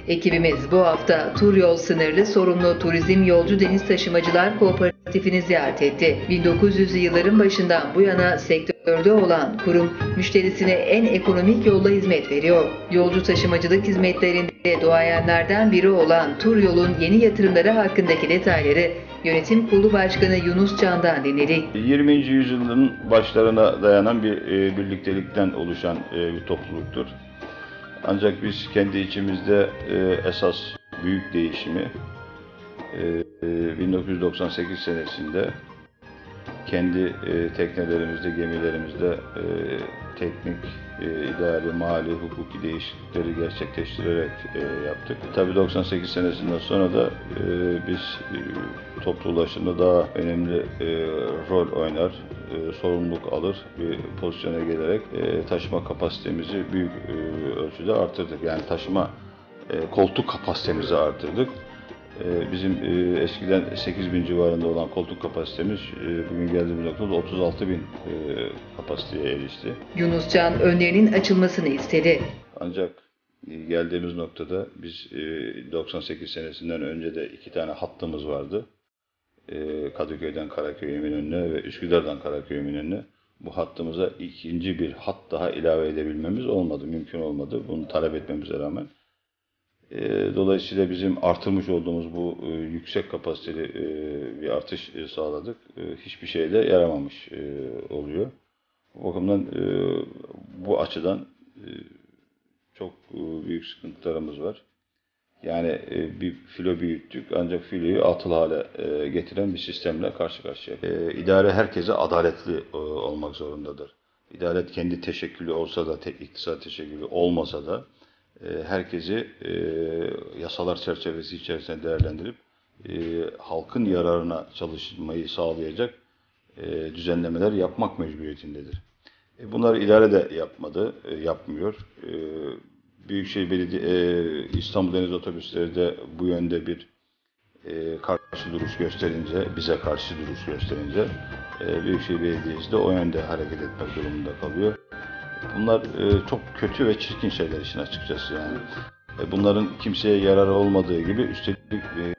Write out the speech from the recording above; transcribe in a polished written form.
Ekibimiz bu hafta Turyol Sınırlı Sorumlu Turizm Yolcu Deniz Taşımacılar Kooperatifini ziyaret etti. 1900'lü yılların başından bu yana sektörde olan kurum müşterisine en ekonomik yolla hizmet veriyor. Yolcu taşımacılık hizmetlerinde duayenlerden biri olan Turyol'un yeni yatırımları hakkındaki detayları Yönetim Kurulu Başkanı Yunus Can'dan dinledik. 20. yüzyılın başlarına dayanan bir birliktelikten oluşan bir topluluktur. Ancak biz kendi içimizde esas büyük değişimi 1998 senesinde kendi teknelerimizde, gemilerimizde teknik, idari, mali, hukuki değişiklikleri gerçekleştirerek yaptık. Tabii 98 senesinden sonra da biz toplu ulaşımda daha önemli rol oynar, sorumluluk alır bir pozisyona gelerek taşıma kapasitemizi büyük ölçüde arttırdık. Yani taşıma koltuk kapasitemizi arttırdık. Bizim eskiden 8.000 civarında olan koltuk kapasitemiz bugün geldiğimiz noktada 36.000 kapasiteye erişti. Yunus Can önlerinin açılmasını istedi. Ancak geldiğimiz noktada biz 98 senesinden önce de 2 tane hattımız vardı. Kadıköy'den Karaköy Eminönü'ne ve Üsküdar'dan Karaköy Eminönü'ne. Bu hattımıza ikinci bir hat daha ilave edebilmemiz olmadı, mümkün olmadı. Bunu talep etmemize rağmen. Dolayısıyla bizim artırmış olduğumuz bu yüksek kapasiteli bir artış sağladık. Hiçbir şeyde yaramamış oluyor. O bakımdan bu açıdan çok büyük sıkıntılarımız var. Yani bir filo büyüttük ancak filoyu atıl hale getiren bir sistemle karşı karşıya. İdare herkese adaletli olmak zorundadır. İdare kendi teşekkülü olsa da, iktisat teşekkülü olmasa da herkesi yasalar çerçevesi içerisinde değerlendirip halkın yararına çalışmayı sağlayacak düzenlemeler yapmak mecburiyetindedir. Bunları idare de yapmadı, yapmıyor. Büyükşehir Belediye, İstanbul Deniz Otobüsleri de bu yönde bir karşı duruş gösterince, bize karşı duruş gösterince Büyükşehir Belediyesi de o yönde hareket etmek durumunda kalıyor. Bunlar çok kötü ve çirkin şeyler işin açıkçası yani. Bunların kimseye yararı olmadığı gibi üstelik